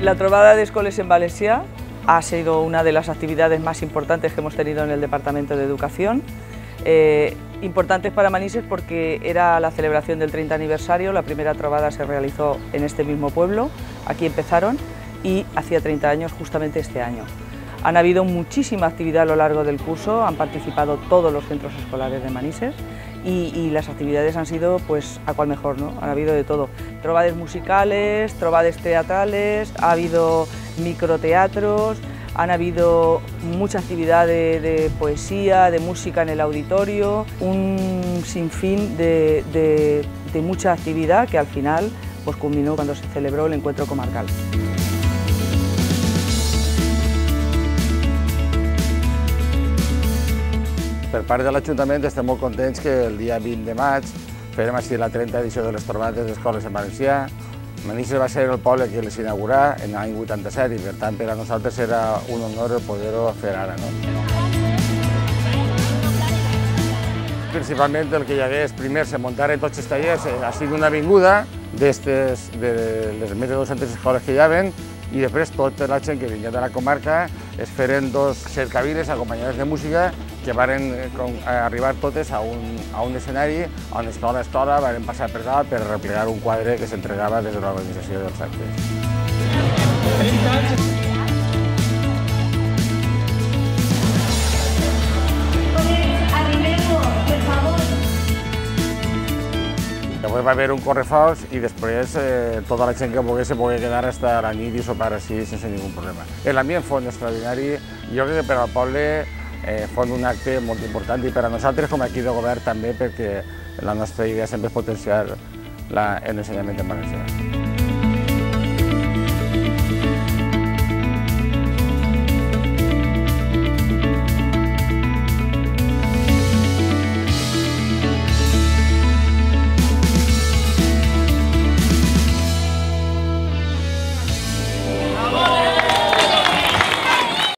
La trobada de escoles en valencià ha sido una de las actividades más importantes que hemos tenido en el Departamento de Educación. Importantes para Manises porque era la celebración del 30 aniversario, la primera trobada se realizó en este mismo pueblo, aquí empezaron y hacía 30 años justamente este año. Han habido muchísima actividad a lo largo del curso, han participado todos los centros escolares de Manises y las actividades han sido pues a cual mejor, ¿no? Han habido de todo, trobades musicales, trobades teatrales, ha habido microteatros, han habido mucha actividad de poesía, de música en el auditorio, un sinfín de mucha actividad que al final pues culminó cuando se celebró el encuentro comarcal. Per part de l'Ajuntament estem molt contents que el dia 20 de maig farem així la 30ª edició de les trobades d'escoles en valencià. Manises va ser el poble que les inaugurà en l'any 87 i per tant per a nosaltres era un honor poder-ho fer ara. Principalment el que hi hagués, primer se muntaren tots els tallers així d'una avinguda de les més de 200 escoles que hi havia i després tota la gent que venia de la comarca es feren dos cercavines acompanyades de música que varen arribar totes a un escenari on escola a escola varen passar per dalt per replegar un quadre que s'entregava des de l'organització dels actes. Després va haver un correfocs i després tota la gent que volgués se pogués quedar fins a la nit i sopar així sense ningú problema. L'ambient fou extraordinari i jo crec que per al poble fou un acte molt important i per a nosaltres com a equip de govern també perquè la nostra idea sempre és potenciar l'ensenyament en valencià.